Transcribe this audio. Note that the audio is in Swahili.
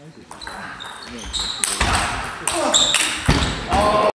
开始就是没有觉得